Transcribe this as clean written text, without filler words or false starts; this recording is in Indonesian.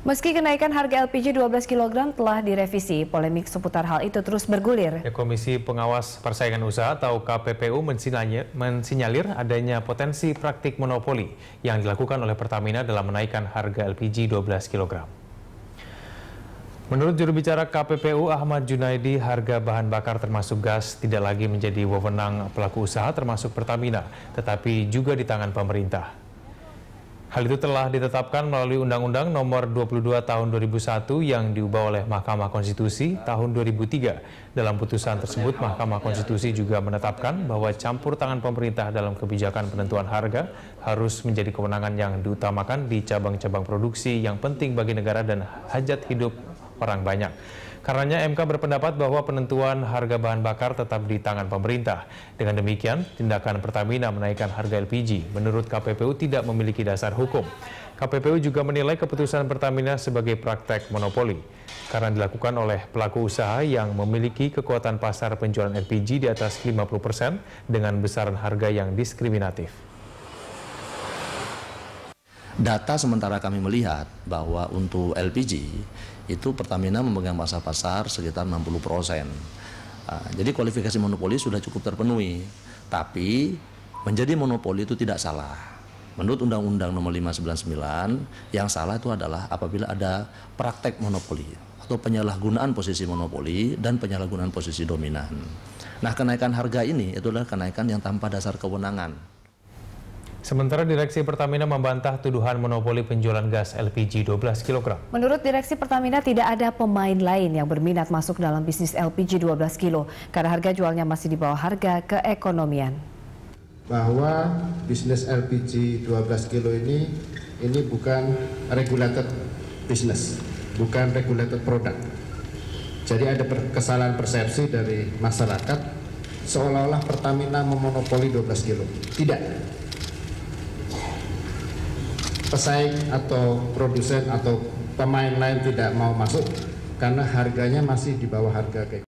Meski kenaikan harga LPG 12 kg telah direvisi, polemik seputar hal itu terus bergulir. Komisi Pengawas Persaingan Usaha atau KPPU mensinyalir adanya potensi praktik monopoli yang dilakukan oleh Pertamina dalam menaikkan harga LPG 12 kg. Menurut juru bicara KPPU Ahmad Junaidi, harga bahan bakar termasuk gas tidak lagi menjadi wewenang pelaku usaha termasuk Pertamina, tetapi juga di tangan pemerintah. Hal itu telah ditetapkan melalui Undang-Undang Nomor 22 Tahun 2001 yang diubah oleh Mahkamah Konstitusi tahun 2003. Dalam putusan tersebut, Mahkamah Konstitusi juga menetapkan bahwa campur tangan pemerintah dalam kebijakan penentuan harga harus menjadi kewenangan yang diutamakan di cabang-cabang produksi yang penting bagi negara dan hajat hidup orang banyak. Karenanya MK berpendapat bahwa penentuan harga bahan bakar tetap di tangan pemerintah. Dengan demikian, tindakan Pertamina menaikkan harga LPG menurut KPPU tidak memiliki dasar hukum. KPPU juga menilai keputusan Pertamina sebagai praktek monopoli karena dilakukan oleh pelaku usaha yang memiliki kekuatan pasar penjualan LPG di atas 50% dengan besaran harga yang diskriminatif. Data sementara kami melihat bahwa untuk LPG itu Pertamina memegang pasar sekitar 60%. Jadi kualifikasi monopoli sudah cukup terpenuhi. Tapi menjadi monopoli itu tidak salah. Menurut Undang-Undang Nomor 599, yang salah itu adalah apabila ada praktek monopoli atau penyalahgunaan posisi monopoli dan penyalahgunaan posisi dominan. Nah, kenaikan harga ini itu adalah kenaikan yang tanpa dasar kewenangan. Sementara Direksi Pertamina membantah tuduhan monopoli penjualan gas LPG 12 kg. Menurut Direksi Pertamina tidak ada pemain lain yang berminat masuk dalam bisnis LPG 12 kg karena harga jualnya masih di bawah harga keekonomian. Bahwa bisnis LPG 12 kg ini bukan regulated business, bukan regulated product. Jadi ada kesalahan persepsi dari masyarakat seolah-olah Pertamina memonopoli 12 kg. Tidak. Pesaing atau produsen atau pemain lain tidak mau masuk karena harganya masih di bawah harga